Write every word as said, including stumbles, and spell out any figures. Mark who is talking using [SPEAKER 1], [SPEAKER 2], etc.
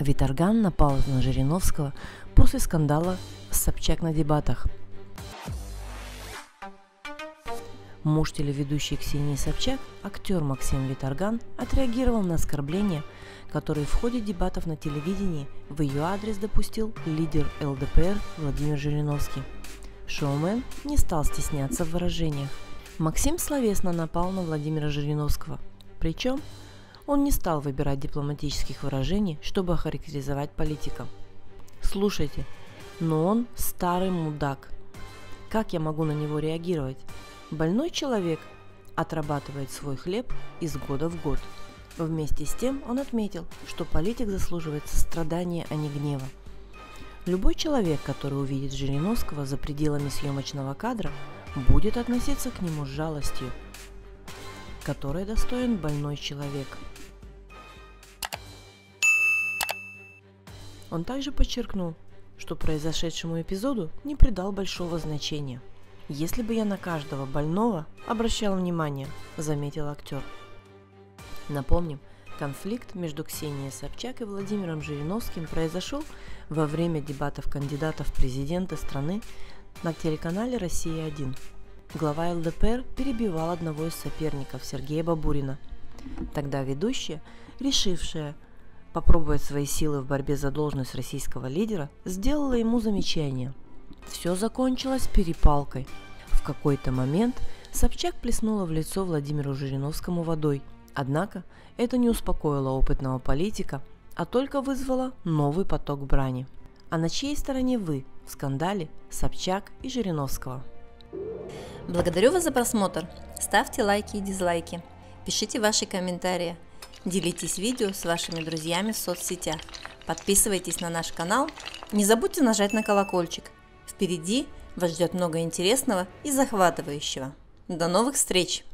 [SPEAKER 1] Виторган напал на Жириновского после скандала с Собчак на дебатах. Муж телеведущей Ксении Собчак, актер Максим Виторган, отреагировал на оскорбления, которые в ходе дебатов на телевидении в ее адрес допустил лидер эл дэ пэ эр Владимир Жириновский. Шоумен не стал стесняться в выражениях. Максим словесно напал на Владимира Жириновского, причем он не стал выбирать дипломатических выражений, чтобы охарактеризовать политика. Слушайте, но он старый мудак. Как я могу на него реагировать? Больной человек отрабатывает свой хлеб из года в год. Вместе с тем он отметил, что политик заслуживает сострадания, а не гнева. Любой человек, который увидит Жириновского за пределами съемочного кадра, будет относиться к нему с жалостью, которой достоин больной человек. Он также подчеркнул, что произошедшему эпизоду не придал большого значения. «Если бы я на каждого больного обращал внимание», – заметил актер. Напомним, конфликт между Ксенией Собчак и Владимиром Жириновским произошел во время дебатов кандидатов в президенты страны на телеканале «Россия один». Глава эл дэ пэ эр перебивал одного из соперников, Сергея Бабурина. Тогда ведущая, решившая попробовать свои силы в борьбе за должность российского лидера, сделала ему замечание. Все закончилось перепалкой. В какой-то момент Собчак плеснула в лицо Владимиру Жириновскому водой. Однако это не успокоило опытного политика, а только вызвало новый поток брани. А на чьей стороне вы в скандале Собчак и Жириновского?
[SPEAKER 2] Благодарю вас за просмотр. Ставьте лайки и дизлайки. Пишите ваши комментарии. Делитесь видео с вашими друзьями в соцсетях. Подписывайтесь на наш канал. Не забудьте нажать на колокольчик. Впереди вас ждет много интересного и захватывающего. До новых встреч!